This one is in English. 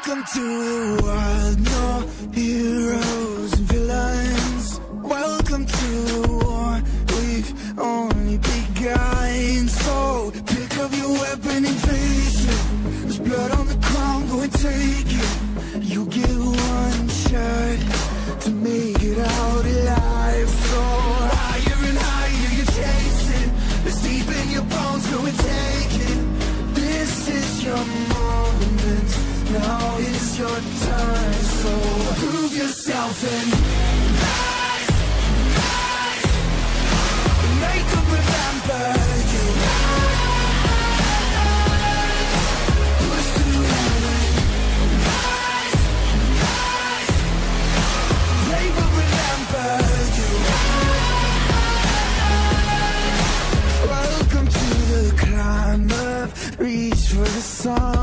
Welcome to the wild, no heroes and villains. Welcome to the war, we've only begun. So pick up your weapon and face it. There's blood on the ground, go and take it. You get one shot to make it out alive. So higher and higher you're chasing. It's deep in your bones, go and take it. This is your moment. Now is your time, so prove yourself and rise, rise. Make them remember you. Push through heaven. Rise, rise. They will remember you. Welcome to the climb up, reach for the sun.